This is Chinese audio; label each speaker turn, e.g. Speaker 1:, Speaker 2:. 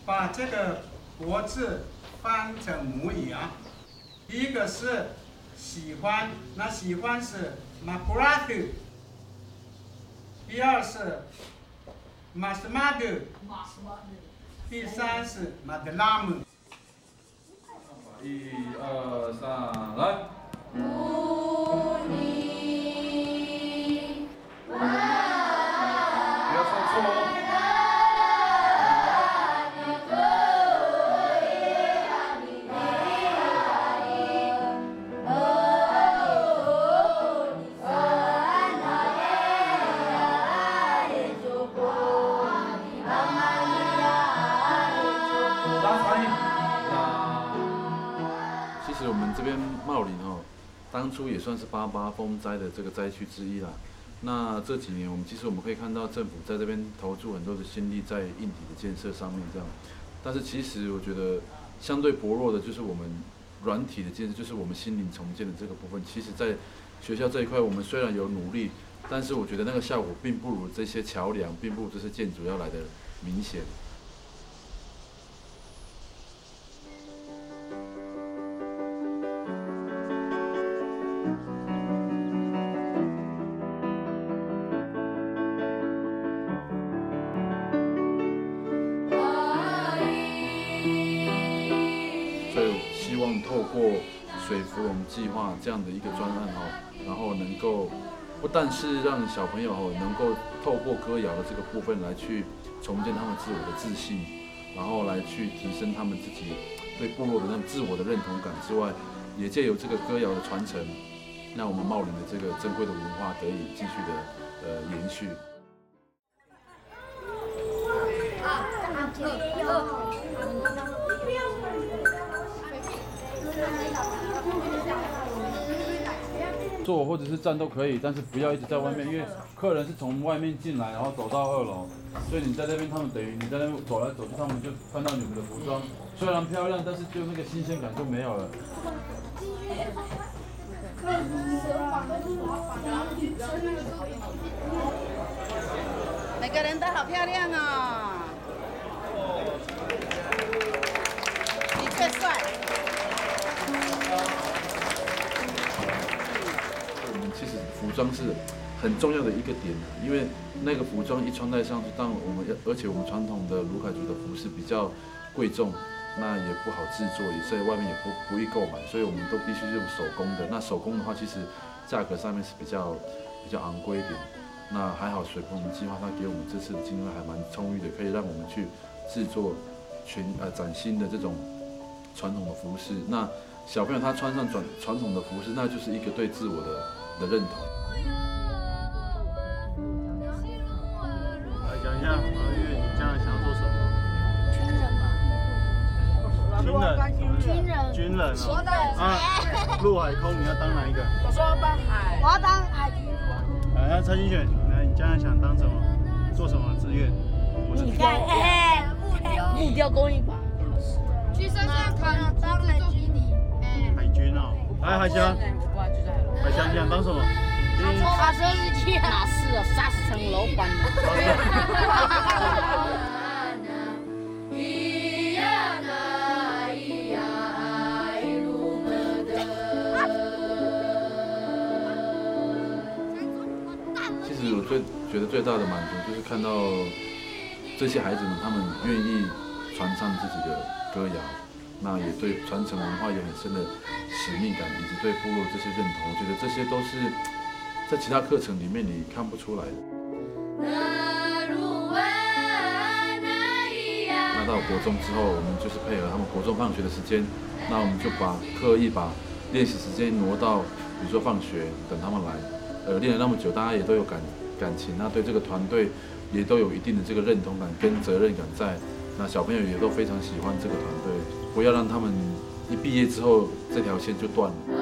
Speaker 1: 把这个国字翻成母语啊。第一个是喜欢，那喜欢是 magratu。第二是 masmadu。第三是 madlamu。
Speaker 2: 1、2、3，来。不要唱错哦。其实我们这边茂林当初也算是88风灾的这个灾区之一啦。那这几年其实我们可以看到政府在这边投注很多的心力在硬体的建设上面这样，但是其实我觉得相对薄弱的就是我们软体的建设，就是我们心灵重建的这个部分。其实，在学校这一块，我们虽然有努力，但是我觉得那个效果并不如这些桥梁，并不如这些建筑要来的明显。所以希望透过水芙蓉计划这样的一个专案然后能够不但是让小朋友能够透过歌谣的这个部分来去重建他们自我的自信，然后来去提升他们自己对部落的那种自我的认同感之外，也借由这个歌谣的传承，让我们茂林的这个珍贵的文化得以继续的延续。坐或者是站都可以，但是不要一直在外面，因为客人是从外面进来，然后走到2楼，所以你在那边，他们等于你在那边走来走去，他们就看到你们的服装，虽然漂亮，但是就那个新鲜感就没有了。
Speaker 3: 每个人都好漂亮哦，你最帅。
Speaker 2: 其实服装是很重要的一个点，因为那个服装一穿戴上去，而且我们传统的卢凯族的服饰比较贵重，那也不好制作，也在外面也不易购买，所以我们都必须用手工的。那手工的话，其实价格上面是比较昂贵一点。那还好，水芙蓉计划它给我们这次的经费还蛮充裕的，可以让我们去制作崭新的这种传统的服饰。那小朋友他穿上传统的服饰，那就是一个对自我的认同。
Speaker 4: 来讲一下马月，你将来想要做什么？军人哦。陆海空，你要当哪一个？
Speaker 5: 我说当海，我要当海军。
Speaker 4: 来，蔡金选，来，你将来想当什么？做什么志愿？
Speaker 5: 木雕工艺坊。
Speaker 6: 去山上看当海军的。
Speaker 4: 海军哦。来，海翔。海翔，你想当什么？
Speaker 5: 卡车司机。哪是啊，30层楼板的。
Speaker 2: 其实我觉得最大的满足就是看到这些孩子们，他们愿意传唱自己的歌谣，那也对传承文化有很深的使命感，以及对部落这些认同。我觉得这些都是在其他课程里面你看不出来的。那到国中之后，我们就是配合他们国中放学的时间，那我们就刻意把练习时间挪到，比如说放学等他们来。练了那么久，大家也都有感情，那对这个团队也都有一定的这个认同感跟责任感在。那小朋友也都非常喜欢这个团队，不要让他们一毕业之后这条线就断了。